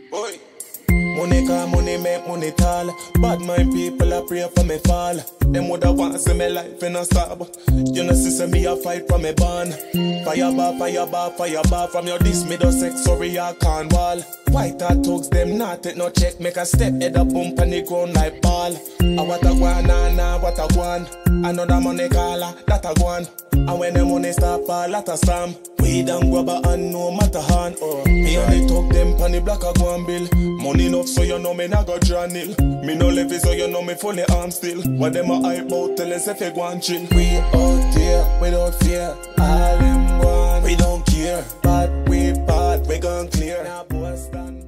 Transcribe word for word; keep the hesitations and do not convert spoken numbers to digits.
Boy. Money can money make money tall. Bad mind people a pray for me fall. Them woulda want see me life in a stop. You know see me a fight from me born. Fire bar, fire bar, fire bar. From your diss me do sex sorry I can't wall. White hot thugs them not take no check. Make a step head a bump and the ground like ball. A what a guan, nah nah what a guan. Another money caller, that a guan. And when the money stop a lot of slam. We don't grab a hand no matter hand. Oh, me only talk them pan the black a guan bill. Money enough so you know me not go draw nil. Me no levy so you know me fully arm still. What them a hype out tell us if you go and chill. We out here without fear. All them one we don't care. But we part we gon' clear. Now Boston.